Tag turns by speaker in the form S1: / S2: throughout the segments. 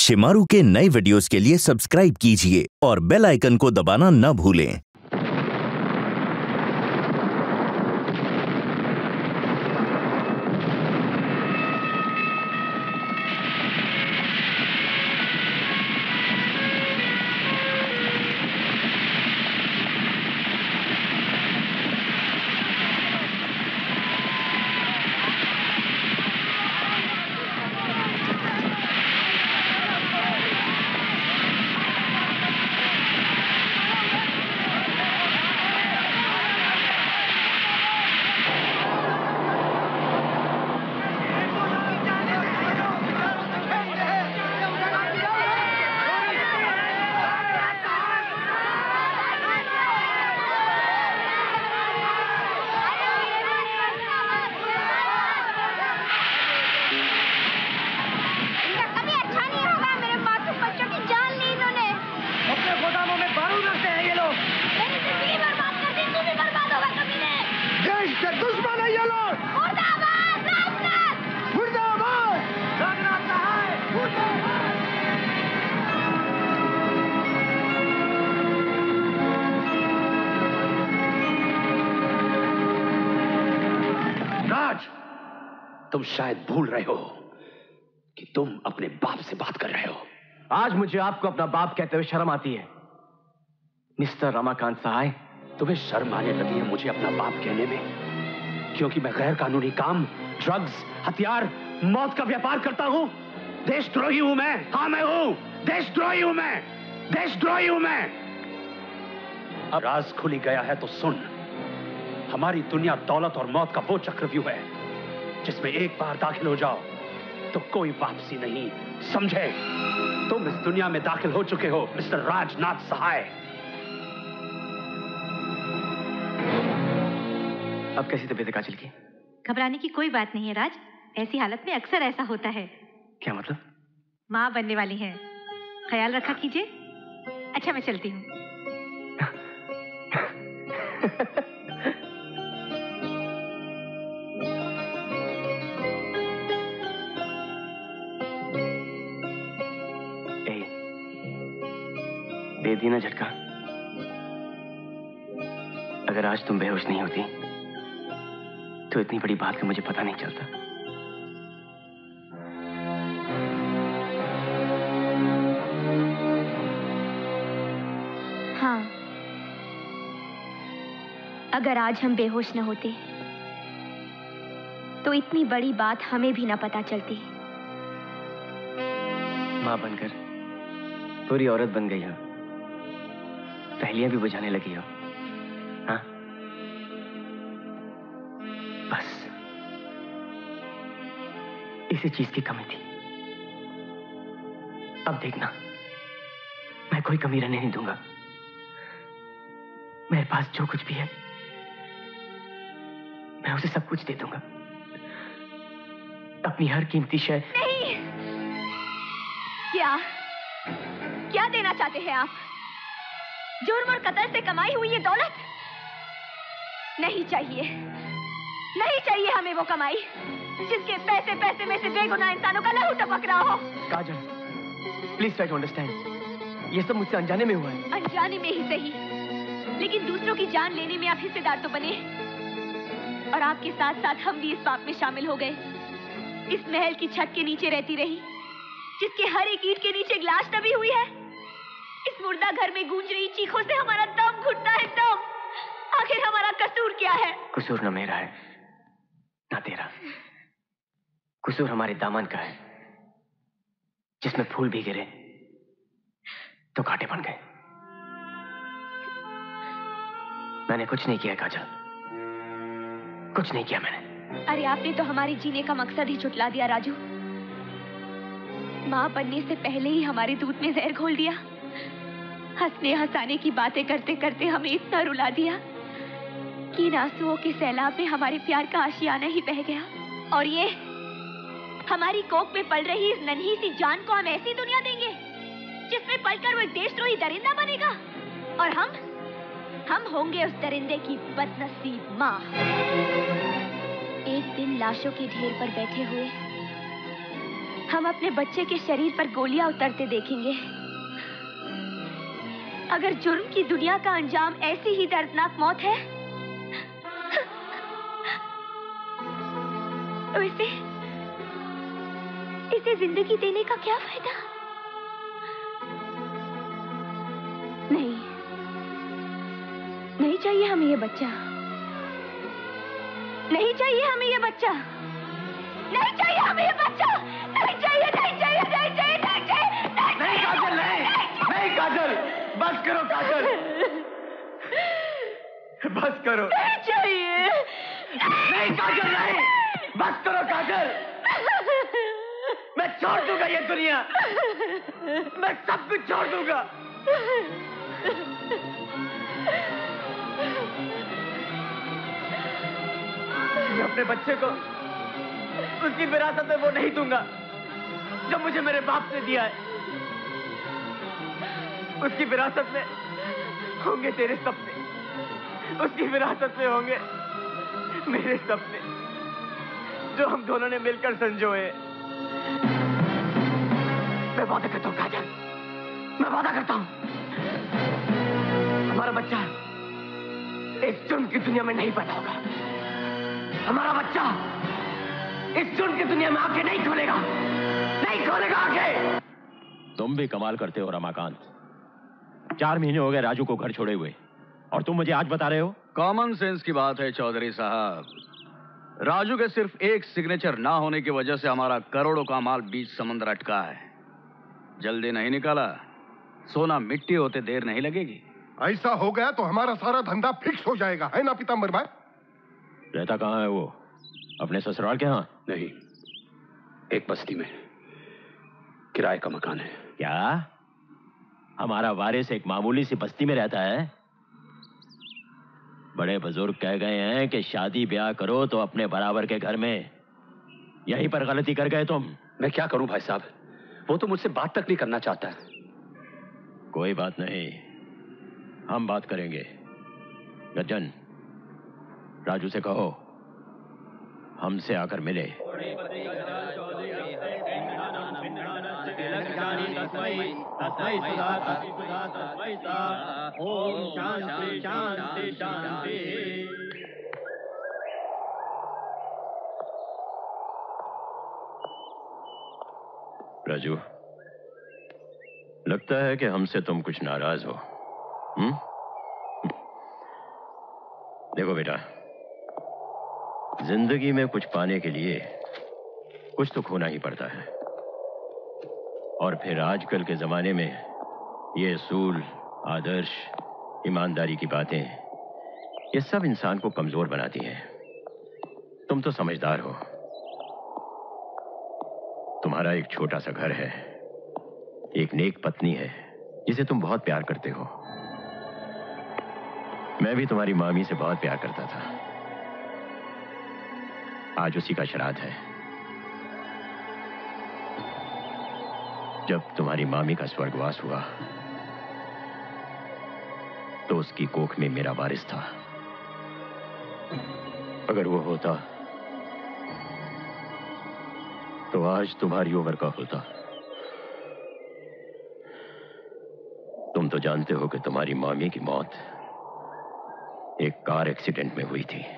S1: शिमारू के नए वीडियोस के लिए सब्सक्राइब कीजिए और बेल आइकन को दबाना न भूलें।
S2: तुम शायद भूल रहे हो कि तुम अपने बाप से बात कर रहे हो।
S3: आज मुझे आपको अपना बाप कहते हुए शर्म आती है मिस्टर रमाकांत सहाय।
S2: तुम्हें शर्म आने लगी है मुझे अपना बाप कहने में, क्योंकि मैं गैर कानूनी काम, ड्रग्स, हथियार, मौत का व्यापार करता हूं। देशद्रोही हूं मैं। हाँ मैं हूं देशद्रोही हूं मैं। देशद्रोही हूं मैं। अब राज खुली गया है तो सुन। हमारी दुनिया दौलत और मौत का वो चक्रव्यूह है जिसमें एक बार दाखिल हो जाओ तो कोई वापसी नहीं, समझे? तुम इस दुनिया में दाखिल हो चुके हो मिस्टर राजनाथ सहाय।
S3: अब कैसी तबीयत है काजल की?
S4: घबराने की कोई बात नहीं है राज, ऐसी हालत में अक्सर ऐसा होता है।
S3: क्या मतलब?
S4: माँ बनने वाली है, ख्याल रखा कीजिए। अच्छा मैं चलती हूँ।
S3: दे दी ना झटका। अगर आज तुम बेहोश नहीं होती तो इतनी बड़ी बात का मुझे पता नहीं चलता।
S5: हाँ, अगर आज हम बेहोश न होते तो इतनी बड़ी बात हमें भी ना पता चलती।
S3: मां बनकर पूरी औरत बन गई हो, पहेलियां भी बुझाने लगी हो। हाँ, बस इसी चीज की कमी थी। अब देखना, मैं कोई कमी रहने नहीं दूंगा। मेरे पास जो कुछ भी है मैं उसे सब कुछ दे दूंगा। अपनी हर कीमती शय।
S5: नहीं, क्या देना चाहते हैं आप? जुर्म और कत्ल से कमाई हुई ये दौलत? नहीं चाहिए, नहीं चाहिए हमें वो कमाई जिसके पैसे पैसे में से बेगुनाह इंसानों का लहू टपक रहा हो।
S3: Kajal, please try to understand. ये सब मुझसे अनजाने में हुआ है।
S5: अनजाने में ही सही, लेकिन दूसरों की जान लेने में आप हिस्सेदार तो बने, और आपके साथ साथ हम भी इस पाप में शामिल हो गए। इस महल की छत के नीचे रहती रही जिसके हर एक ईंट के नीचे एक लाश दबी हुई है। इस मुर्दा घर में गूंज रही चीखों से हमारा दम घुटता है, दम। आखिर हमारा कसूर क्या है?
S3: कसूर न मेरा है ना तेरा, कसूर हमारे दामन का है जिसमें फूल भी गिरे तो कांटे बन गए। मैंने कुछ नहीं किया काजल, कुछ नहीं किया मैंने।
S5: अरे आपने तो हमारे जीने का मकसद ही झुठला दिया राजू। माँ बनने से पहले ही हमारे दूध में जहर घोल दिया। हंसने हंसाने की बातें करते करते हमें इतना रुला दिया कि इन आंसुओं के सैलाब में हमारे प्यार का आशियाना ही बह गया। और ये हमारी कोख में पल रही इस नन्ही सी जान को हम ऐसी दुनिया देंगे जिसमें पलकर वो एक देशद्रोही दरिंदा बनेगा, और हम होंगे उस दरिंदे की बदनसीब माँ। एक दिन लाशों के ढेर पर बैठे हुए हम अपने बच्चे के शरीर पर गोलियां उतरते देखेंगे। अगर जुर्म की दुनिया का अंजाम ऐसी ही दर्दनाक मौत है, तो इसे जिंदगी देने का क्या फायदा? नहीं चाहिए हमें ये बच्चा। नहीं चाहिए हमें ये बच्चा। नहीं चाहिए हमें ये बच्चा। नहीं चाहिए, नहीं चाहिए, नहीं चाहिए, नहीं चाहिए, नहीं
S2: काजल, नहीं काजल, बस करो काजल, बस करो।
S5: नहीं चाहिए।
S2: नहीं काजल, नहीं, बस करो काजल। मैं छोड़ दूंगा ये दुनिया, मैं सब कुछ छोड़ दूंगा। मैं अपने बच्चे को उसकी विरासत में वो नहीं दूंगा जो मुझे मेरे बाप ने दिया है। उसकी विरासत में होंगे तेरे सपने, उसकी विरासत में होंगे मेरे सपने, जो हम दोनों ने मिलकर संजोए। मैं वादा करता हूं काजल, मैं वादा करता हूं, हमारा बच्चा इस जुर्म की दुनिया में नहीं पैदा होगा। हमारा बच्चा इस जुर्म की दुनिया में आंखें नहीं खोलेगा, नहीं खोलेगा आंखें।
S6: तुम भी कमाल करते हो रमाकांत। 4 महीने हो गए राजू को घर छोड़े हुए, और तुम मुझे आज बता रहे हो?
S7: कॉमन सेंस की बात है चौधरी साहब। राजू के सिर्फ एक सिग्नेचर ना होने की वजह से हमारा करोड़ों का माल बीच समुद्र अटका है। जल्दी नहीं निकाला, सोना मिट्टी होते देर नहीं लगेगी।
S8: ऐसा हो गया तो हमारा सारा धंधा फिक्स हो जाएगा, है ना पीतांबर भाई?
S6: रहता कहाँ है वो? अपने ससुराल के यहाँ?
S9: नहीं, एक बस्ती में किराए का मकान है।
S6: क्या हमारा वारिस एक मामूली सी बस्ती में रहता है? बड़े बुजुर्ग कह गए हैं कि शादी ब्याह करो तो अपने बराबर के घर में। यहीं पर गलती कर गए तुम।
S9: मैं क्या करूं भाई साहब, वो तो मुझसे बात तक नहीं करना चाहता है।
S6: कोई बात नहीं, हम बात करेंगे। गज्जन, राजू से कहो हमसे आकर मिले।
S2: ओम शांति शांति शांति।
S6: राजू, लगता है कि हमसे तुम कुछ नाराज हो। देखो बेटा, जिंदगी में कुछ पाने के लिए कुछ तो खोना ही पड़ता है, और फिर आजकल के जमाने में ये असूल, आदर्श, ईमानदारी की बातें, ये सब इंसान को कमजोर बनाती हैं। तुम तो समझदार हो। तुम्हारा एक छोटा सा घर है, एक नेक पत्नी है जिसे तुम बहुत प्यार करते हो। मैं भी तुम्हारी मामी से बहुत प्यार करता था। आज उसी का श्राद्ध है। जब तुम्हारी मामी का स्वर्गवास हुआ तो उसकी कोख में मेरा वारिस था। अगर वो होता तो आज तुम्हारी उम्र का होता। तुम तो जानते हो कि तुम्हारी मामी की मौत एक कार एक्सीडेंट में हुई थी,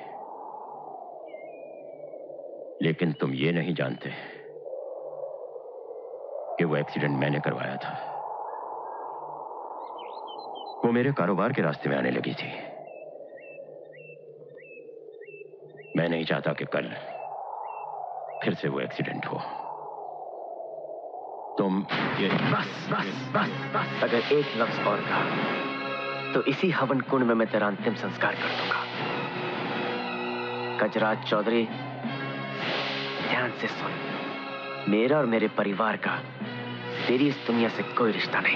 S6: लेकिन तुम ये नहीं जानते कि वो एक्सीडेंट मैंने करवाया था। वो मेरे कारोबार के रास्ते में आने लगी थी। मैं नहीं चाहता कि कल फिर से वो एक्सीडेंट हो। तुम ये
S3: बस अगर एक लफ्ज और कहा तो इसी हवन कुंड में मैं तेरा अंतिम संस्कार कर दूंगा। गजराज चौधरी, ध्यान से सुन, मेरा और मेरे परिवार का तेरी इस दुनिया से कोई रिश्ता नहीं।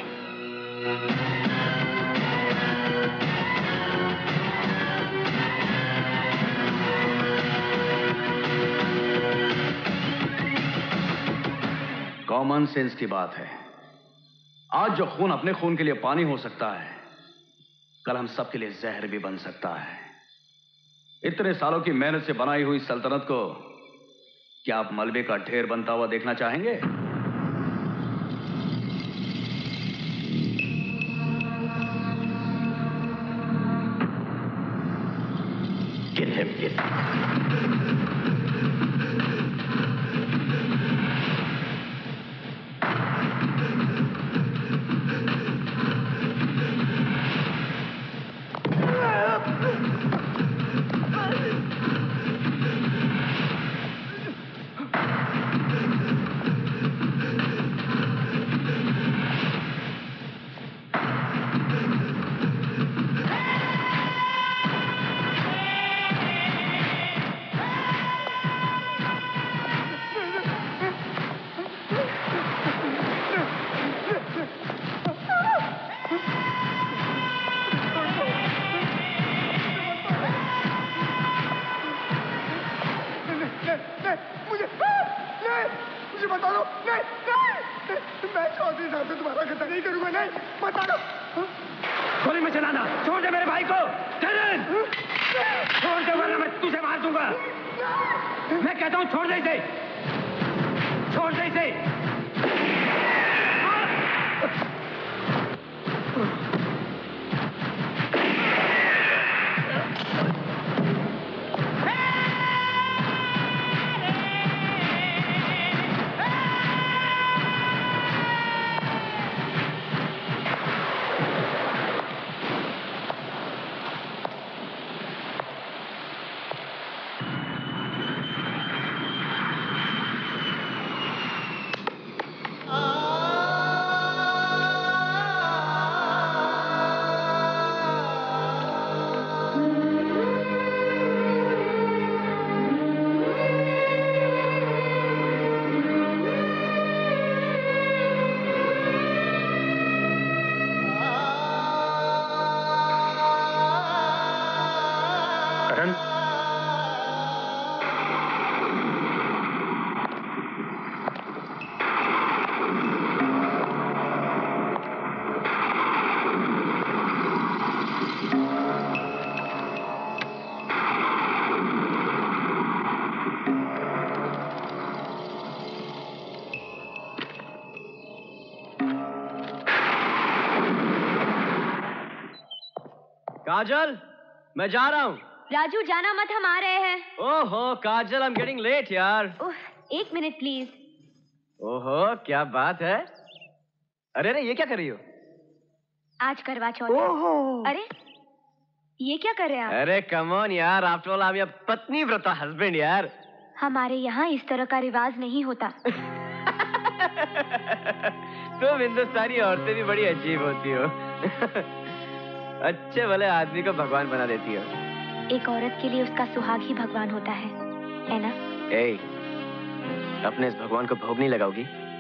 S7: कॉमन सेंस की बात है। आज जो खून अपने खून के लिए पानी हो सकता है, कल हम सब के लिए जहर भी बन सकता है। इतने सालों की मेहनत से बनाई हुई सल्तनत को क्या आप मलबे का ढेर बनता हुआ देखना चाहेंगे?
S6: him, kid.
S8: मुझे बता दो। नहीं नहीं, मैं चौधरी साहब से तुम्हारा खतरा नहीं करूंगा। नहीं, बता दो।
S2: गोली में चलाना, छोड़ दे मेरे भाई को। चलन, छोड़ दे वरना मैं तुझे मार दूंगा। मैं कहता हूँ छोड़ दे इसे, छोड़ दे इसे।
S3: काजल, मैं जा रहा हूँ।
S5: राजू जाना मत, हम आ रहे हैं।
S3: ओहो Kajal, I am getting late यार।
S5: एक मिनट प्लीज।
S3: ओहो क्या बात है। अरे अरे ये क्या कर रही हो?
S5: आज करवा चौथ। ओहो अरे ये क्या कर रहे हैं आप?
S3: अरे कम ऑन यार, आफ्टर ऑल आई एम पत्नी व्रता हस्बैंड यार।
S5: हमारे यहाँ इस तरह का रिवाज नहीं होता।
S3: तुम हिंदुस्तानी औरतें भी बड़ी अजीब होती हो। अच्छे भले आदमी को भगवान बना देती हो।
S5: एक औरत के लिए उसका सुहाग ही भगवान होता है ना?
S3: ए, अपने इस भगवान को भोग नहीं लगाओगी?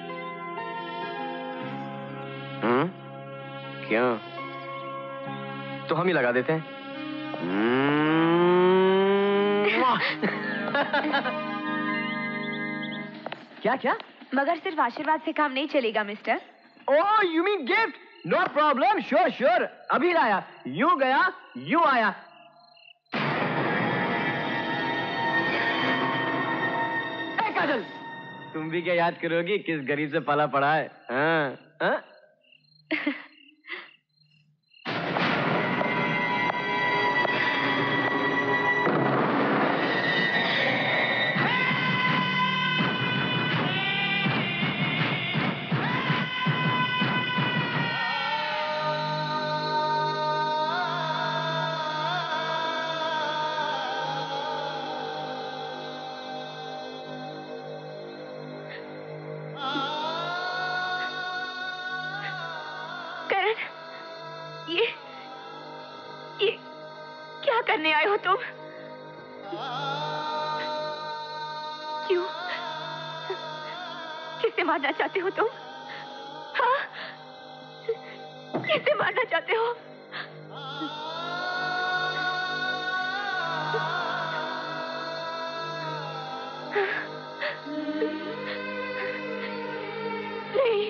S3: क्यों? तो हम ही लगा देते हैं। क्या क्या?
S5: मगर सिर्फ आशीर्वाद से काम नहीं चलेगा mister.
S3: Oh you mean gift? No problem, sure sure, अभी लाया। यू गया यू आया। ए काजल, तुम भी क्या याद करोगी किस गरीब से पाला पड़ा है? हाँ हाँ?
S5: करने आए हो तुम? क्यों? किसे मारना चाहते हो तुम? हाँ? किसे मारना चाहते हो? नहीं,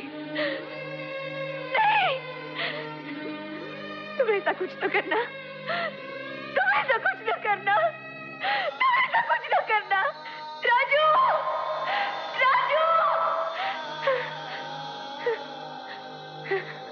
S5: नहीं, तुम ऐसा कुछ तो करना। तुम ऐसा कुछ न करना। तुम ऐसा कुछ न करना। राजू! राजू!